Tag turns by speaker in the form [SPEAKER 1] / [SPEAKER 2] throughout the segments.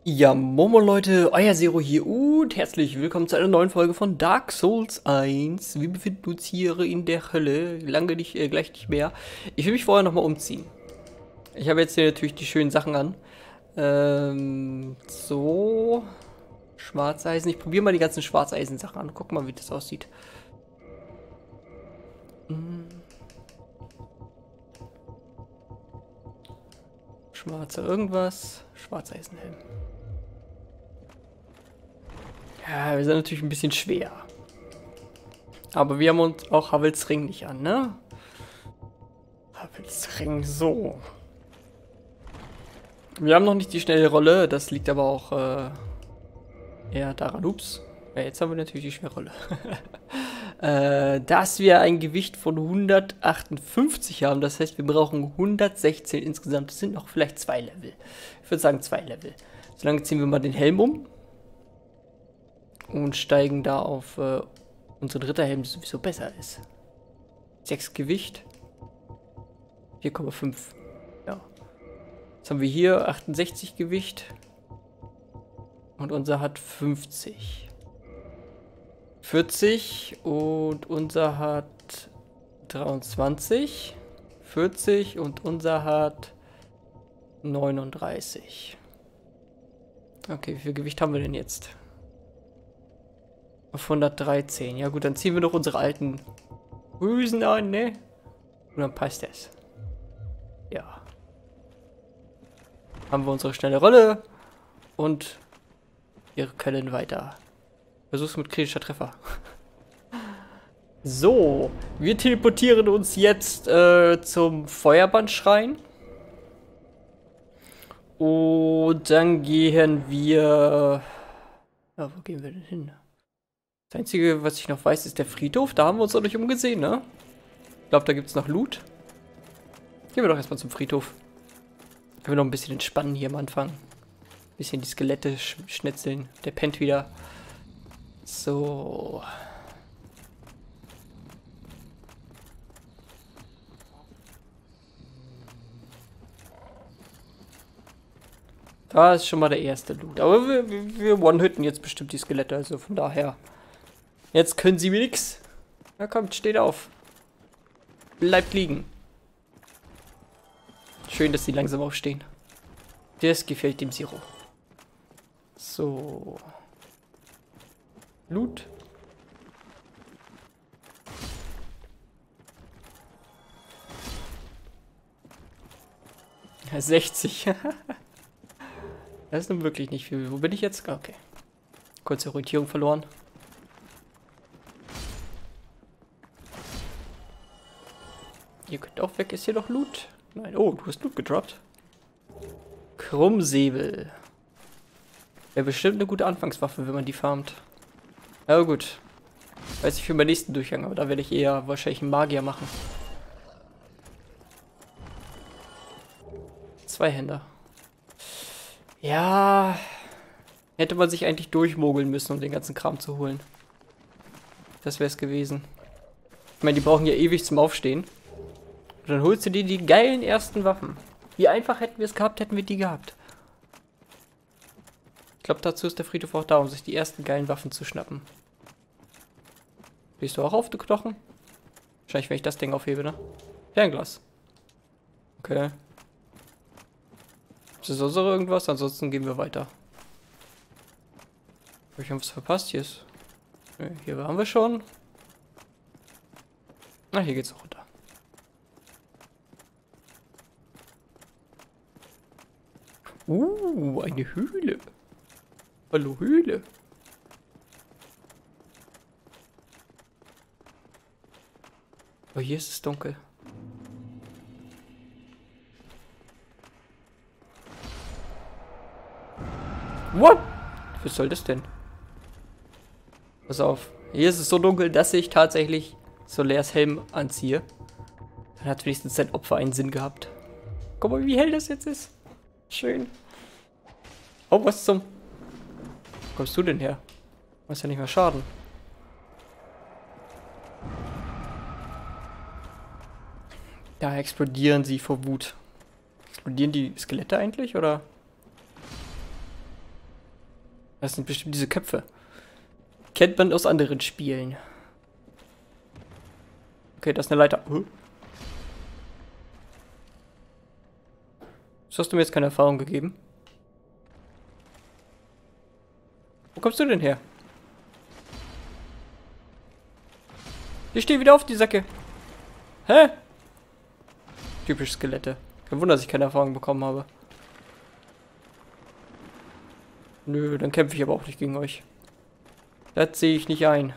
[SPEAKER 1] Ja, Momo Leute, euer Zero hier und herzlich willkommen zu einer neuen Folge von Dark Souls 1. Wir befinden uns hier in der Hölle, lange nicht, gleich nicht mehr. Ich will mich vorher nochmal umziehen. Ich habe jetzt hier natürlich die schönen Sachen an. So. Schwarzeisen. Ich probiere mal die ganzen Schwarzeisen-Sachen an. Guck mal, wie das aussieht. Schwarzer irgendwas. Schwarzeisenhelm. Ja, wir sind natürlich ein bisschen schwer. Aber wir haben uns auch Havels Ring nicht an, ne? Havels Ring, so. Wir haben noch nicht die schnelle Rolle, das liegt aber auch eher daran. Ups. Ja, jetzt haben wir natürlich die schnelle Rolle. Dass wir ein Gewicht von 158 haben, das heißt, wir brauchen 116 insgesamt. Das sind noch vielleicht 2 Level. Ich würde sagen 2 Level. Solange ziehen wir mal den Helm um. Und steigen da auf unseren Ritterhelm, der sowieso besser ist. 6 Gewicht. 4,5. Ja. Jetzt haben wir hier 68 Gewicht. Und unser hat 50. 40 und unser hat 23. 40 und unser hat 39. Okay, wie viel Gewicht haben wir denn jetzt? Auf 113. Ja gut, dann ziehen wir doch unsere alten Hülsen an, ne? Und dann passt das. Ja. Haben wir unsere schnelle Rolle und wir können weiter. Versuch's mit kritischer Treffer. So, wir teleportieren uns jetzt zum Feuerbandschrein. Und dann gehen wir... Ja, wo gehen wir denn hin? Das Einzige, was ich noch weiß, ist der Friedhof. Da haben wir uns noch nicht umgesehen, ne? Ich glaube, da gibt es noch Loot. Gehen wir doch erstmal zum Friedhof. Können wir noch ein bisschen entspannen hier am Anfang. Ein bisschen die Skelette schnetzeln. Der pennt wieder. So. Da ist schon mal der erste Loot. Aber wir one-hitten jetzt bestimmt die Skelette, also von daher. Jetzt können sie mir nix. Na kommt, steht auf. Bleibt liegen. Schön, dass sie langsam aufstehen. Das gefällt dem Zero. So. Loot. Ja, 60. Das ist nun wirklich nicht viel. Wo bin ich jetzt? Okay. Kurze Orientierung verloren. Ihr könnt auch weg. Ist hier noch Loot? Nein. Oh, du hast Loot gedroppt. Krummsäbel. Wäre bestimmt eine gute Anfangswaffe, wenn man die farmt. Ja gut. Weiß ich für meinen nächsten Durchgang, aber da werde ich eher wahrscheinlich einen Magier machen. 2 Händer. Ja. Hätte man sich eigentlich durchmogeln müssen, um den ganzen Kram zu holen. Das wäre es gewesen. Ich meine, die brauchen ja ewig zum Aufstehen. Und dann holst du dir die geilen ersten Waffen. Wie einfach hätten wir es gehabt, hätten wir die gehabt. Ich glaube, dazu ist der Friedhof auch da, um sich die ersten geilen Waffen zu schnappen. Stehst du auch auf, du Knochen? Wahrscheinlich, wenn ich das Ding aufhebe, ne? Fernglas. Okay. Ist das sonst noch irgendwas? Ansonsten gehen wir weiter. Habe ich was verpasst? Hier ist... Ne, hier waren wir schon. Na, hier geht's auch runter. Eine Höhle. Hallo, Höhle. Oh, hier ist es dunkel. What? Was soll das denn? Pass auf. Hier ist es so dunkel, dass ich tatsächlich Solairs Helm anziehe. Dann hat wenigstens sein Opfer einen Sinn gehabt. Guck mal, wie hell das jetzt ist. Schön. Oh, was zum... Wo kommst du denn her? Du machst ja nicht mehr Schaden. Da explodieren sie vor Wut. Explodieren die Skelette eigentlich, oder? Das sind bestimmt diese Köpfe. Kennt man aus anderen Spielen. Okay, das ist eine Leiter. Das hast du mir jetzt keine Erfahrung gegeben. Wo kommst du denn her? Ich stehe wieder auf die Säcke. Hä? Typisch Skelette. Kein Wunder, dass ich keine Erfahrung bekommen habe. Nö, dann kämpfe ich aber auch nicht gegen euch. Das sehe ich nicht ein.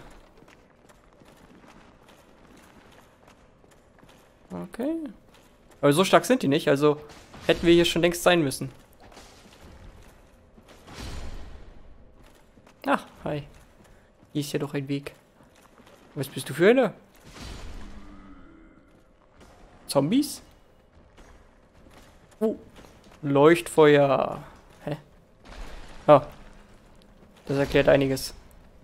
[SPEAKER 1] Okay. Aber so stark sind die nicht, also hätten wir hier schon längst sein müssen. Ach, hi. Hier ist ja doch ein Weg. Was bist du für eine? Zombies? Leuchtfeuer. Hä? Ah. Das erklärt einiges.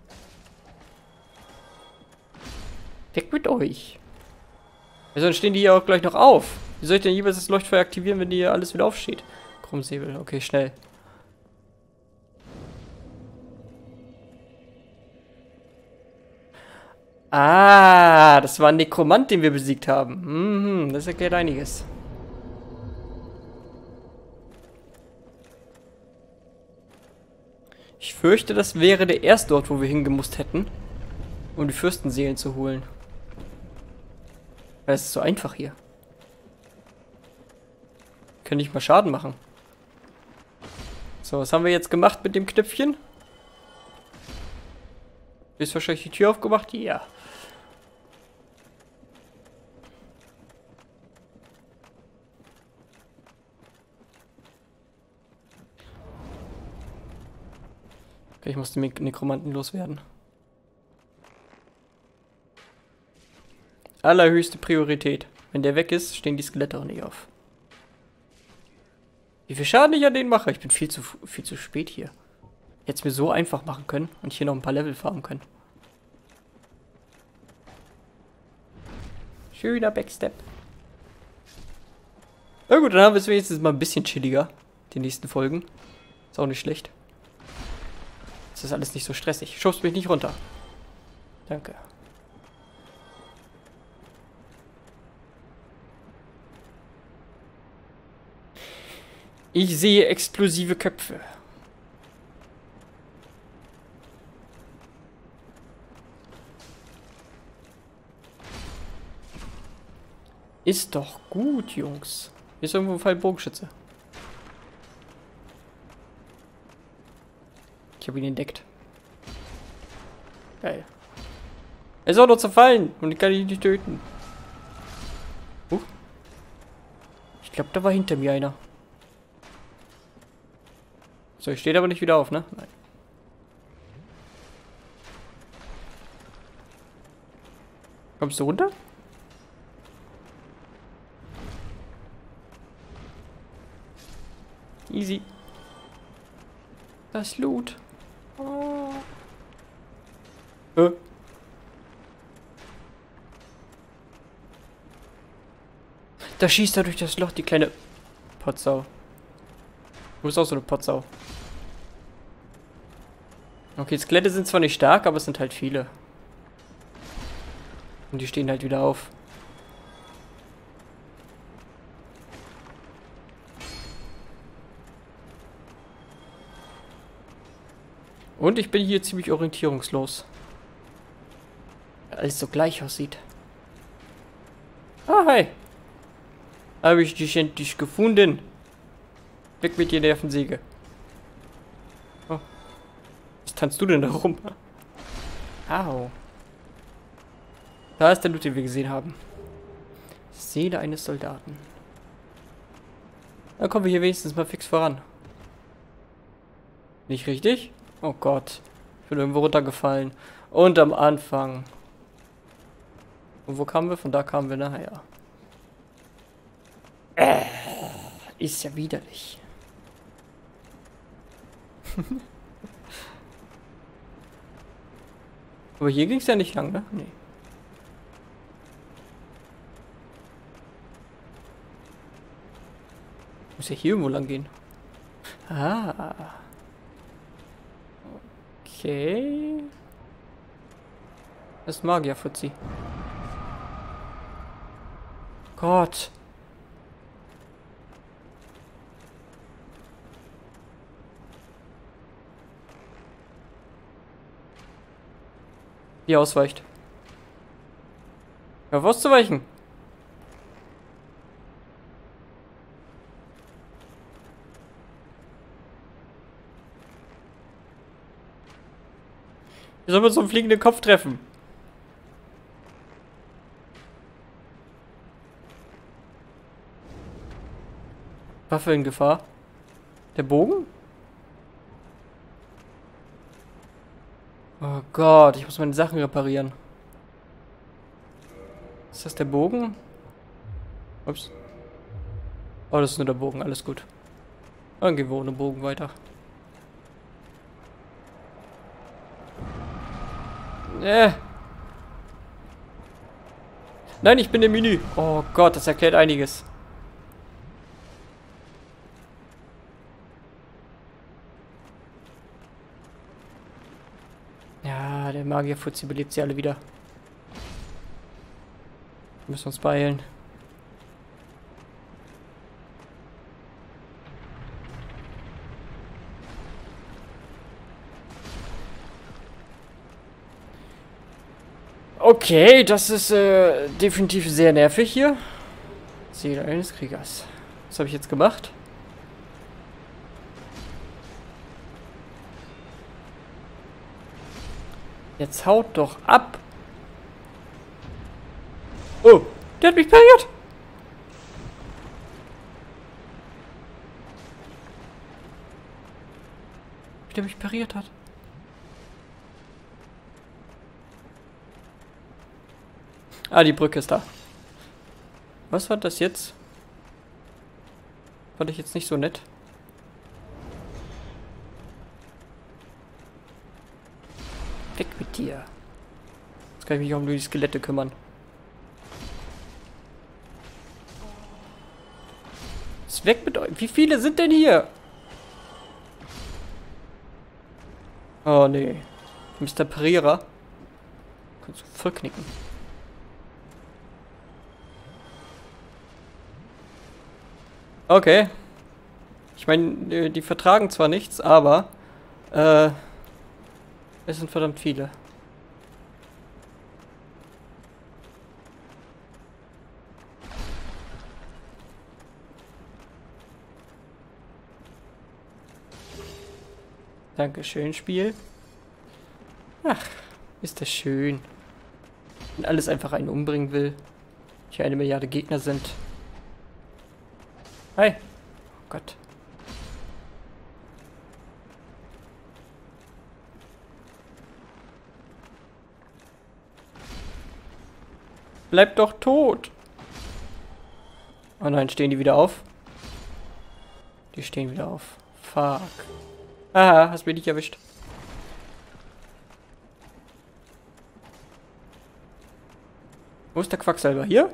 [SPEAKER 1] Weg mit euch. Also dann stehen die ja auch gleich noch auf. Wie soll ich denn jeweils das Leuchtfeuer aktivieren, wenn die hier alles wieder aufsteht? Krummsäbel. Okay, schnell. Ah, das war ein Nekromant, den wir besiegt haben. Das erklärt einiges. Ich fürchte, das wäre der erste Ort, wo wir hingemusst hätten, um die Fürstenseelen zu holen. Weil es ist so einfach hier. Könnte ich mal Schaden machen. So, was haben wir jetzt gemacht mit dem Knöpfchen? Ist wahrscheinlich die Tür aufgemacht? Ja. Okay, ich muss den Nekromanten loswerden. Allerhöchste Priorität. Wenn der weg ist, stehen die Skelette auch nicht auf. Wie viel Schaden ich an denen mache? Ich bin viel zu spät hier. Jetzt mir so einfach machen können und hier noch ein paar Level farmen können. Schöner Backstep. Na gut, dann haben wir es wenigstens mal ein bisschen chilliger. Die nächsten Folgen. Ist auch nicht schlecht. Das ist alles nicht so stressig. Schubst mich nicht runter. Danke. Ich sehe explosive Köpfe. Ist doch gut, Jungs. Hier ist irgendwo ein Fallbogenschütze. Ich habe ihn entdeckt. Geil. Er ist auch noch zerfallen und ich kann ihn nicht töten. Ich glaube, da war hinter mir einer. So, ich stehe aber nicht wieder auf, ne? Nein. Kommst du runter? Easy. Das Loot. Oh. Da schießt er durch das Loch, die kleine Potsau. Du bist auch so eine Potsau. Okay, Skelette sind zwar nicht stark, aber es sind halt viele. Und die stehen halt wieder auf. Und ich bin hier ziemlich orientierungslos. Weil alles so gleich aussieht. Ah, hi. Habe ich dich endlich gefunden. Weg mit dir, Nervensäge. Oh. Was tanzt du denn da rum? Au. Da ist der Loot, den wir gesehen haben. Seele eines Soldaten. Dann kommen wir hier wenigstens mal fix voran. Nicht richtig? Oh Gott. Ich bin irgendwo runtergefallen. Und am Anfang. Und wo kamen wir? Von da kamen wir nachher. Ist ja widerlich. Aber hier ging es ja nicht lang, ne? Nee. Muss ja hier irgendwo lang gehen. Ah. Okay. Das ist Magier-Fuzzi. Gott. Wie ausweicht. Auf auszuweichen. Wie soll man so einen fliegenden Kopf treffen? Waffe in Gefahr. Der Bogen? Oh Gott, ich muss meine Sachen reparieren. Ist das der Bogen? Ups. Oh, das ist nur der Bogen, alles gut. Dann gehen wir ohne Bogen weiter. Nein, ich bin im Menü. Oh Gott, das erklärt einiges. Ja, der Magierfutzi belebt sie alle wieder. Wir müssen uns beeilen. Okay, das ist definitiv sehr nervig hier. Seele eines Kriegers. Was habe ich jetzt gemacht? Jetzt haut doch ab. Oh, der hat mich pariert. Wie der mich pariert hat. Ah, die Brücke ist da. Was war das jetzt? Fand ich jetzt nicht so nett. Weg mit dir. Jetzt kann ich mich auch um die Skelette kümmern. Ist weg mit euch. Wie viele sind denn hier? Oh nee. Mr. Parierer. Kannst du voll knicken. Okay. Ich meine, die vertragen zwar nichts, aber es sind verdammt viele. Dankeschön, Spiel. Ach, ist das schön. Wenn alles einfach einen umbringen will. Hier 1 Milliarde Gegner sind. Hi. Oh Gott. Bleib doch tot. Oh nein, stehen die wieder auf? Die stehen wieder auf. Fuck. Aha, hast mich nicht erwischt. Wo ist der Quacksalber? Hier?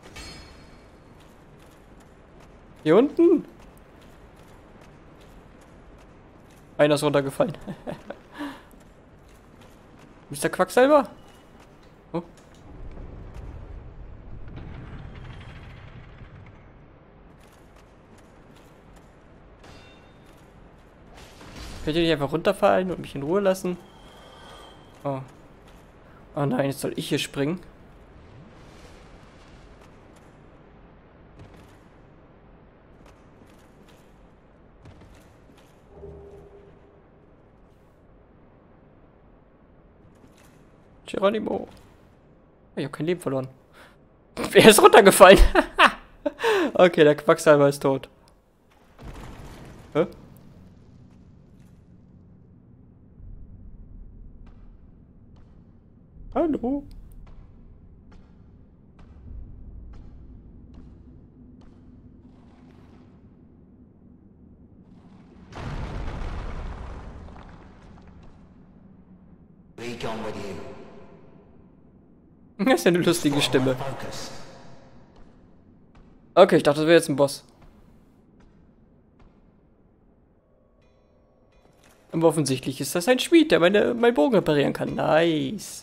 [SPEAKER 1] Hier unten? Einer ist runtergefallen. Mr. Quacksalber? Oh. Könnt ihr nicht einfach runterfallen und mich in Ruhe lassen? Oh. Oh nein, jetzt soll ich hier springen. Geronimo. Ich habe kein Leben verloren. Wer ist runtergefallen? Okay, der Quacksalber ist tot. Hä? Hallo? Das ist ja eine lustige Stimme. Okay, ich dachte, das wäre jetzt ein Boss. Aber offensichtlich ist das ein Schmied, der mein Bogen reparieren kann. Nice.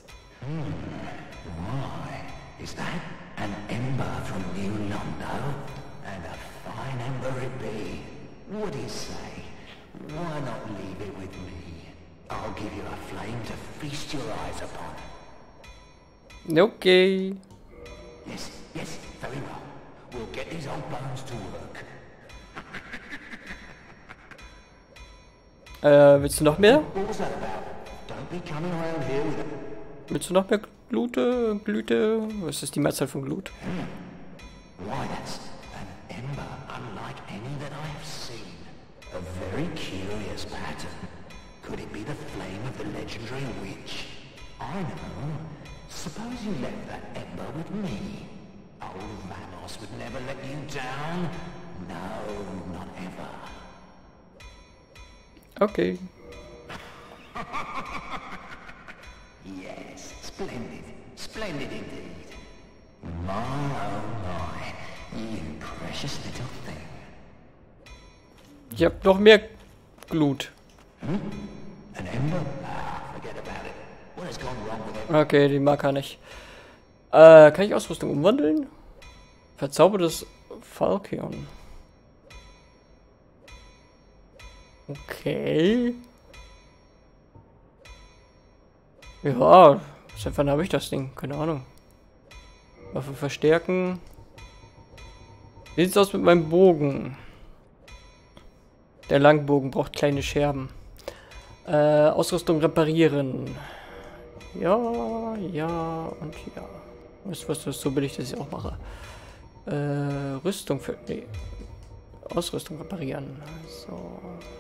[SPEAKER 2] Why, is that an ember from New Londo? And a fine ember it be. What do you say? Why not leave it with me? I'll give you a flame to feast your eyes upon.
[SPEAKER 1] Okay.
[SPEAKER 2] Yes, yes, very well. We'll get these old bones to work.
[SPEAKER 1] Willst du noch mehr?
[SPEAKER 2] What was that about? Don't be coming around here with a...
[SPEAKER 1] Willst du noch mehr Glüte? Was ist die Mehrzahl von Glut?
[SPEAKER 2] Why, that's an ember unlike any that I have seen. A very curious pattern. Could it be the flame of the legendary witch? I know. Suppose you left that ember with me. Old Vamos would never let you down. No, not ever.
[SPEAKER 1] Okay.
[SPEAKER 2] Yes, splendid. Splendid indeed. My, oh my. You precious little thing.
[SPEAKER 1] Ich habe noch mehr Glut.
[SPEAKER 2] An ember? Ah, forget about it. What has gone wrong with it?
[SPEAKER 1] Okay, die mag er nicht. Kann ich Ausrüstung umwandeln? Verzaubertes Falchion. Okay. Ja, seit wann habe ich das Ding? Keine Ahnung. Waffe verstärken. Wie sieht's aus mit meinem Bogen? Der Langbogen braucht kleine Scherben. Ausrüstung reparieren. Ja und ja. Weißt du was, so will ich das auch mache. Rüstung für... Nee. Ausrüstung reparieren. So.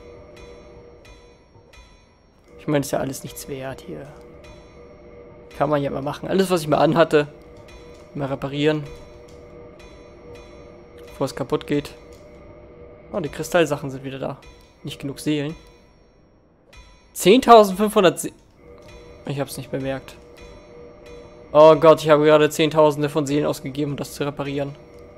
[SPEAKER 1] Ich meine, ist ja alles nichts wert hier. Kann man ja mal machen. Alles, was ich mal anhatte, mal reparieren. Bevor es kaputt geht. Oh, die Kristallsachen sind wieder da. Nicht genug Seelen. 10.500 Ich hab's nicht bemerkt. Oh Gott, ich habe gerade Zehntausende von Seelen ausgegeben, um das zu reparieren.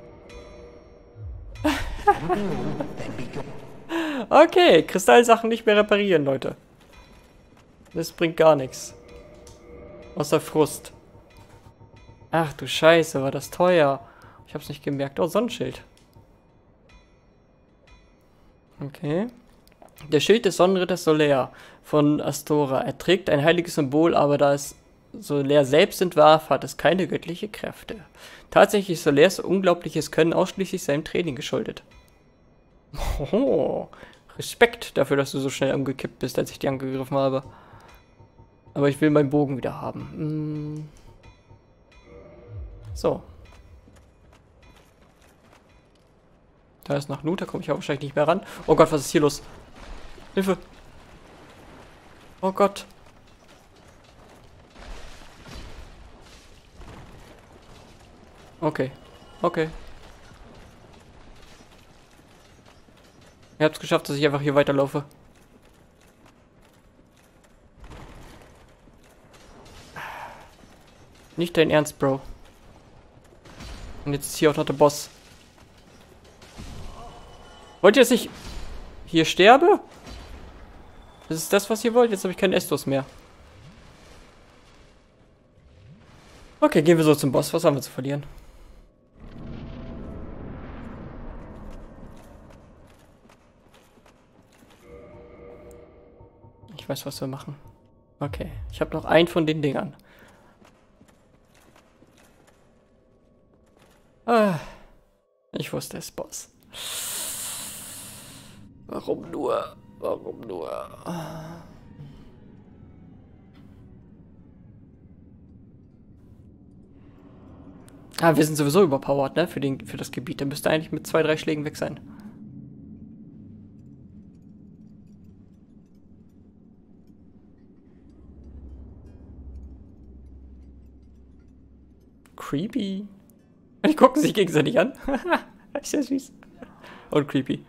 [SPEAKER 1] Okay, Kristallsachen nicht mehr reparieren, Leute. Das bringt gar nichts. Außer Frust. Ach du Scheiße, war das teuer. Ich hab's nicht gemerkt. Oh, Sonnenschild. Okay. Der Schild des Sonnenritters Soler von Astora. Er trägt ein heiliges Symbol, aber da es Soler selbst entwarf, hat es keine göttliche Kräfte. Tatsächlich ist Solers unglaubliches Können ausschließlich seinem Training geschuldet. Oh, Respekt dafür, dass du so schnell umgekippt bist, als ich dich angegriffen habe. Aber ich will meinen Bogen wieder haben. So. Da ist noch Loot, da komme ich auch wahrscheinlich nicht mehr ran. Oh Gott, was ist hier los? Hilfe! Oh Gott! Okay. Okay. Ihr habt es geschafft, dass ich einfach hier weiterlaufe. Nicht dein Ernst, Bro. Und jetzt ist hier auch noch der Boss. Wollt ihr, dass ich hier sterbe? Das ist das, was ihr wollt? Jetzt habe ich keinen Estus mehr. Okay, gehen wir so zum Boss. Was haben wir zu verlieren? Ich weiß, was wir machen. Okay, ich habe noch einen von den Dingern. Ah, ich wusste es, Boss. Warum nur? Warum nur? Ah, wir sind sowieso überpowered, ne? Für das Gebiet. Der müsste eigentlich mit 2, 3 Schlägen weg sein. Creepy. Die gucken sich gegenseitig an. Ist ja süß. Und creepy.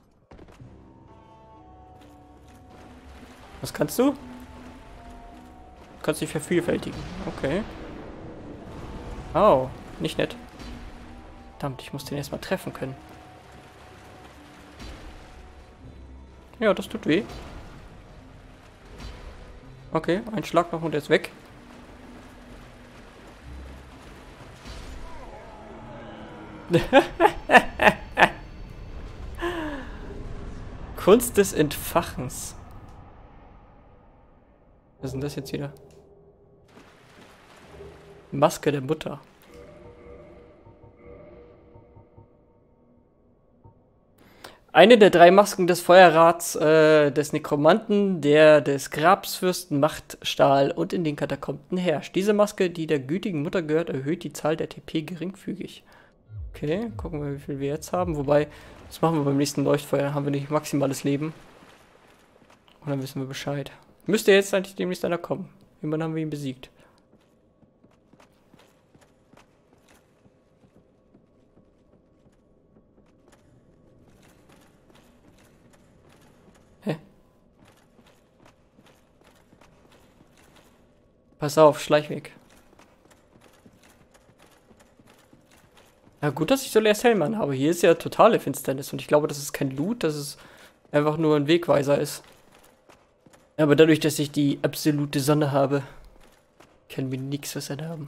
[SPEAKER 1] Was kannst du? Du kannst dich vervielfältigen. Okay. Oh, nicht nett. Verdammt, ich muss den erstmal treffen können. Ja, das tut weh. Okay, ein Schlag noch und er ist weg. Kunst des Entfachens. Was ist denn das jetzt wieder? Maske der Mutter. Eine der 3 Masken des Feuerrats des Nekromanten, der des Grabsfürsten Macht stahl und in den Katakomben herrscht. Diese Maske, die der gütigen Mutter gehört, erhöht die Zahl der TP geringfügig. Okay, gucken wir, wie viel wir jetzt haben. Wobei, das machen wir beim nächsten Leuchtfeuer. Dann haben wir nicht maximales Leben. Und dann wissen wir Bescheid. Müsste jetzt eigentlich demnächst einer kommen. Irgendwann haben wir ihn besiegt. Hä? Pass auf, Schleichweg. Na gut, dass ich so leeres Helm habe. Hier ist ja totale Finsternis und ich glaube, das ist kein Loot, dass es einfach nur ein Wegweiser ist. Aber dadurch, dass ich die absolute Sonne habe, kann mir nichts was anhaben.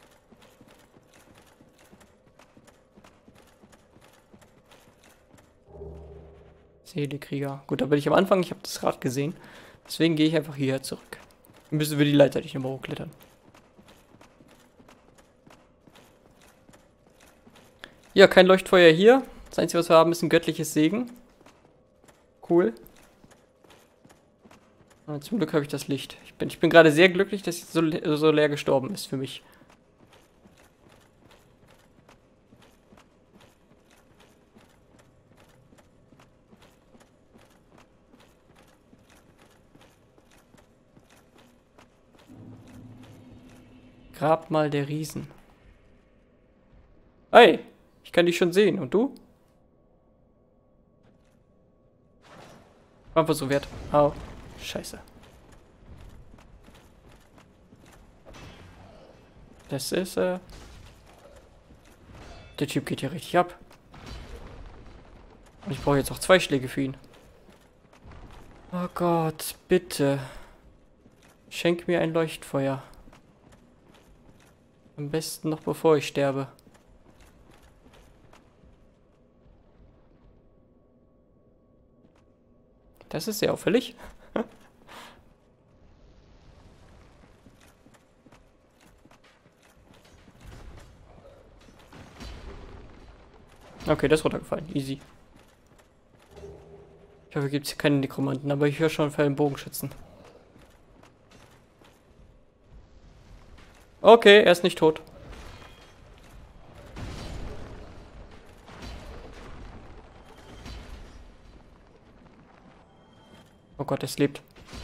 [SPEAKER 1] Seelekrieger. Gut, da bin ich am Anfang, ich habe das Rad gesehen. Deswegen gehe ich einfach hierher zurück. Dann müssen wir die Leiter nicht nochmal hochklettern. Ja, kein Leuchtfeuer hier. Das Einzige, was wir haben, ist ein göttliches Segen. Cool. Und zum Glück habe ich das Licht. Ich bin gerade sehr glücklich, dass es so leer gestorben ist für mich. Grabmal der Riesen. Hey, ich kann dich schon sehen. Und du? War so wert. Au. Scheiße. Das ist, der Typ geht hier richtig ab. Und ich brauche jetzt auch 2 Schläge für ihn. Oh Gott, bitte. Schenk mir ein Leuchtfeuer. Am besten noch bevor ich sterbe. Das ist sehr auffällig. Okay, das ist runtergefallen. Easy. Ich hoffe, gibt es hier keine Nekromanten, aber ich höre schon für einen Bogenschützen. Okay, er ist nicht tot. Oh Gott, es lebt.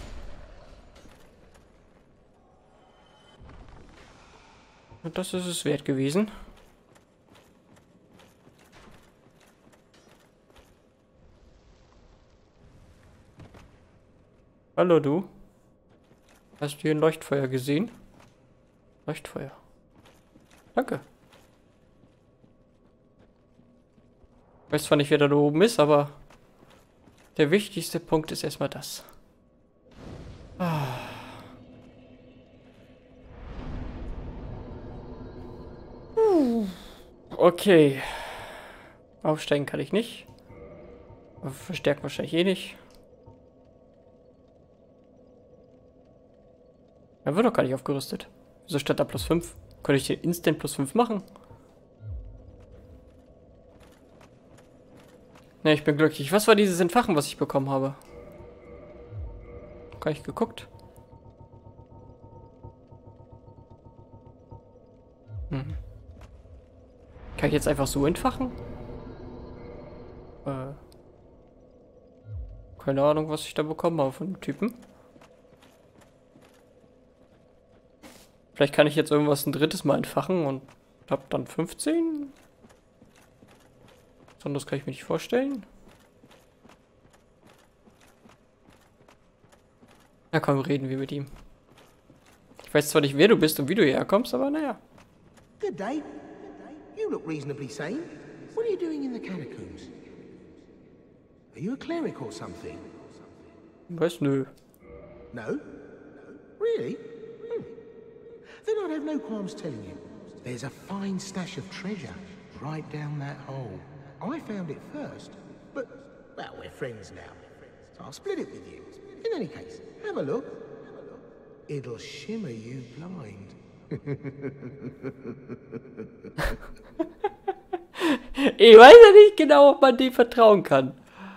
[SPEAKER 1] Und das ist es wert gewesen. Hallo du. Hast du hier ein Leuchtfeuer gesehen? Leuchtfeuer. Danke. Ich weiß zwar nicht, wer da oben ist, aber der wichtigste Punkt ist erstmal das. Okay. Aufsteigen kann ich nicht. Verstärken wahrscheinlich eh nicht. Er wird doch gar nicht aufgerüstet. Wieso statt da plus 5? Könnte ich hier instant plus 5 machen? Ne, ich bin glücklich. Was war dieses Entfachen, was ich bekommen habe? Gar nicht geguckt. Kann ich jetzt einfach so entfachen? Keine Ahnung, was ich da bekommen habe von dem Typen. Vielleicht kann ich jetzt irgendwas ein drittes Mal entfachen und hab dann 15? Sondern das kann ich mir nicht vorstellen. Na komm, reden wir mit ihm. Ich weiß zwar nicht, wer du bist und wie du hierher kommst, aber naja.
[SPEAKER 3] Good day. You look reasonably sane. What are you doing in the catacombs? Are you a cleric or something?
[SPEAKER 1] Was? Nö.
[SPEAKER 3] No? Really? Then I'd have no qualms telling you. There's a fine stash of treasure right down that hole. I found it first, but, well, we're friends now. So I'll split it with you. In any case, have a look. It'll shimmer you blind.
[SPEAKER 1] Ich weiß ja nicht genau, ob man dem vertrauen kann.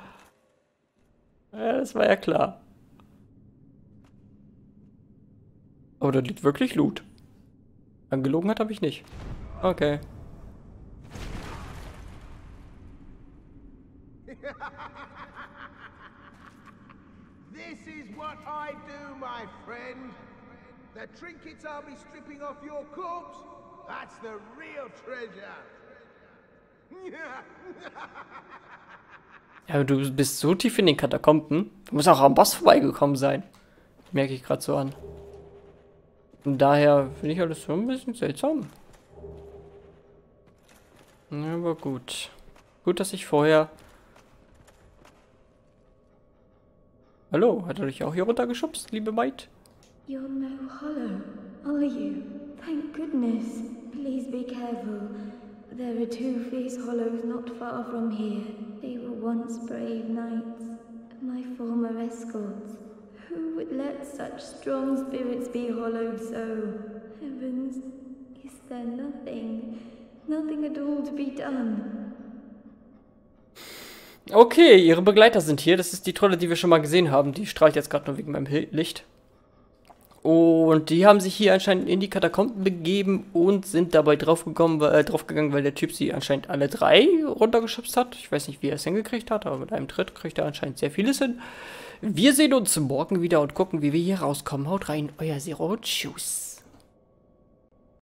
[SPEAKER 1] Ja, das war ja klar. Aber da liegt wirklich Loot. Angelogen hat, habe ich nicht. Okay.
[SPEAKER 3] This is what I do, my friend. The trinkets I'll be stripping off your corpse, that's the real treasure.
[SPEAKER 1] Ja, du bist so tief in den Katakomben. Du musst auch am Boss vorbeigekommen sein. Merke ich gerade so an. Und daher finde ich alles so ein bisschen seltsam. Ja, aber gut. Gut, dass ich vorher... Hallo, hat er dich auch hier runtergeschubst, liebe Maid?
[SPEAKER 4] You're no hollow, are you? Thank goodness. Please be careful. There are 2 fierce hollows not far from here. They were once brave knights, my former escorts. Who would let such strong spirits be hollowed so? Heavens, is there nothing at all to be done?
[SPEAKER 1] Okay, ihre Begleiter sind hier. Das ist die Trolle, die wir schon mal gesehen haben. Die strahlt jetzt gerade nur wegen meinem Licht. Und die haben sich hier anscheinend in die Katakomben begeben und sind dabei draufgegangen, weil der Typ sie anscheinend alle 3 runtergeschubst hat. Ich weiß nicht, wie er es hingekriegt hat, aber mit einem Tritt kriegt er anscheinend sehr vieles hin. Wir sehen uns morgen wieder und gucken, wie wir hier rauskommen. Haut rein, euer Zero. Tschüss.